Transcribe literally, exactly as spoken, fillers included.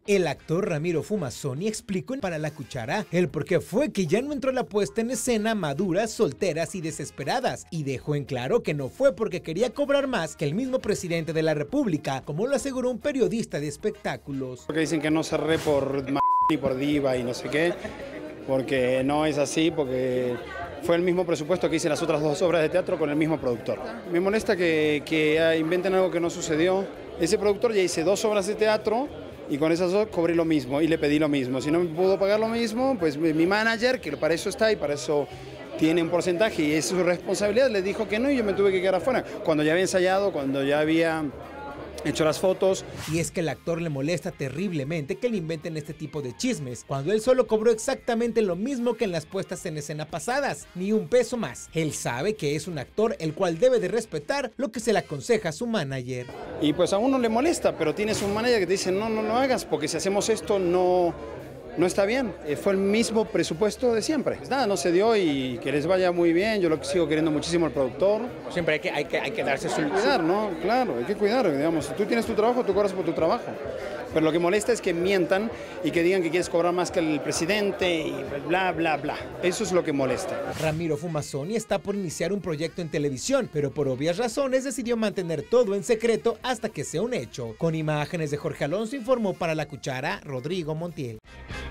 El actor Ramiro Fumasoni explicó para La Cuchara el por qué fue que ya no entró a la puesta en escena maduras, solteras y desesperadas, y dejó en claro que no fue porque quería cobrar más que el mismo presidente de la República, como lo aseguró un periodista de espectáculos. Porque dicen que no cerré por m y por diva y no sé qué, porque no es así, porque fue el mismo presupuesto que hice las otras dos obras de teatro con el mismo productor. Me molesta que, que inventen algo que no sucedió. Ese productor ya hice dos obras de teatro y con esas dos cobré lo mismo y le pedí lo mismo. Si no me pudo pagar lo mismo, pues mi manager, que para eso está y para eso tiene un porcentaje y es su responsabilidad, le dijo que no y yo me tuve que quedar afuera. Cuando ya había ensayado, cuando ya había hecho las fotos. Y es que el actor le molesta terriblemente que le inventen este tipo de chismes, cuando él solo cobró exactamente lo mismo que en las puestas en escena pasadas, ni un peso más. Él sabe que es un actor el cual debe de respetar lo que se le aconseja a su manager. Y pues a uno le molesta, pero tienes un manager que te dice no, no lo hagas, porque si hacemos esto no, no está bien. Eh, fue el mismo presupuesto de siempre. Pues nada, no se dio y que les vaya muy bien. Yo lo sigo queriendo muchísimo al productor. Siempre hay que, hay que, hay que darse su... Hay que cuidar, ¿no? Claro, hay que cuidar, digamos. Si tú tienes tu trabajo, tú cobras por tu trabajo. Pero lo que molesta es que mientan y que digan que quieres cobrar más que el presidente y bla, bla, bla. Eso es lo que molesta. Ramiro Fumasoni está por iniciar un proyecto en televisión, pero por obvias razones decidió mantener todo en secreto hasta que sea un hecho. Con imágenes de Jorge Alonso informó para La Cuchara, Rodrigo Montiel.